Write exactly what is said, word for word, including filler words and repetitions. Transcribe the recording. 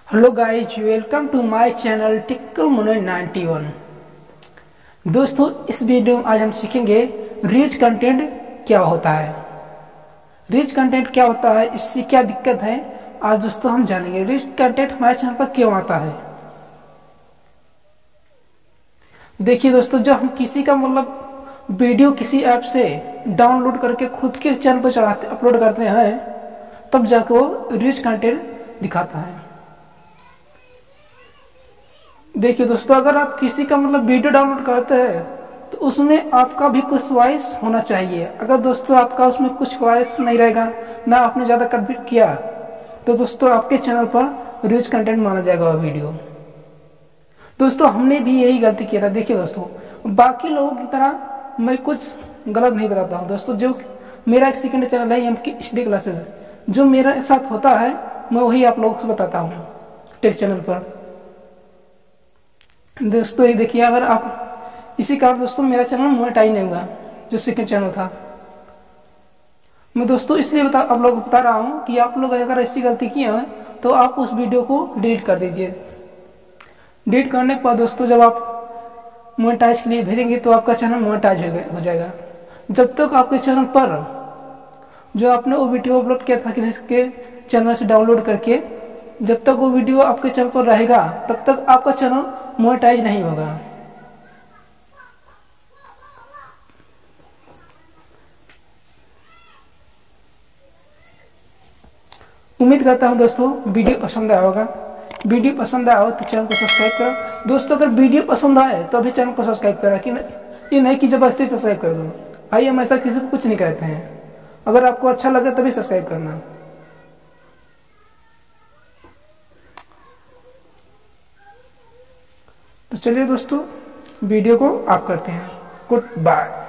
Hello guys, welcome to my channel टिक्कल मुनय ninety one. दोस्तों, इस वीडियो में आज हम सीखेंगे रिच कंटेंट क्या होता है। रिच कंटेंट क्या होता है, इससे क्या दिक्कत है, आज दोस्तों हम जानेंगे। रिच कंटेंट हमारे चैनल पर क्यों आता है। देखिए दोस्तों, जब हम किसी का मतलब वीडियो किसी ऐप से डाउनलोड करके खुद के चैनल पर चढ़ाते अपलोड करते हैं, तब जाकर वो रिच कंटेंट दिखाता है। देखिए दोस्तों, अगर आप किसी का मतलब वीडियो डाउनलोड करते हैं तो उसमें आपका भी कुछ वॉइस होना चाहिए। अगर दोस्तों आपका उसमें कुछ वॉइस नहीं रहेगा, ना आपने ज़्यादा कंप्लीट किया, तो दोस्तों आपके चैनल पर रिच कंटेंट माना जाएगा वो वीडियो। दोस्तों, हमने भी यही गलती किया था। देखिए दोस्तों, बाकी लोगों की तरह मैं कुछ गलत नहीं बताता हूँ। दोस्तों, जो मेरा एक सेकंड चैनल है एम के स्टडी क्लासेस, जो मेरे साथ होता है मैं वही आप लोगों को बताता हूँ टेक चैनल पर। दोस्तों ये देखिए, अगर आप इसी कारण दोस्तों मेरा चैनल मोनेटाइज नहीं होगा, जो सेकंड चैनल था। मैं दोस्तों इसलिए बता आप लोग बता रहा हूँ कि आप लोग अगर ऐसी गलती किए हैं तो आप उस वीडियो को डिलीट कर दीजिए। डिलीट करने के बाद दोस्तों जब आप मोनेटाइज के लिए भेजेंगे तो आपका चैनल मोनेटाइज हो जाएगा। जब तक आपके चैनल पर जो आपने वो वीडियो अपलोड किया था किसी के चैनल से डाउनलोड करके, जब तक वो वीडियो आपके चैनल पर रहेगा तब तक आपका चैनल मोनेटाइज नहीं होगा। उम्मीद करता हूं दोस्तों वीडियो पसंद आया होगा। वीडियो पसंद आया हो तो चैनल को सब्सक्राइब करो। दोस्तों, अगर वीडियो पसंद आए तो अभी चैनल को सब्सक्राइब करा कि ये नहीं कि जबरदस्ती सब्सक्राइब कर दो। भाई, हम ऐसा किसी को कुछ नहीं कहते हैं। अगर आपको अच्छा लगे तभी सब्सक्राइब करना। तो चलिए दोस्तों, वीडियो को आप करते हैं। Good bye.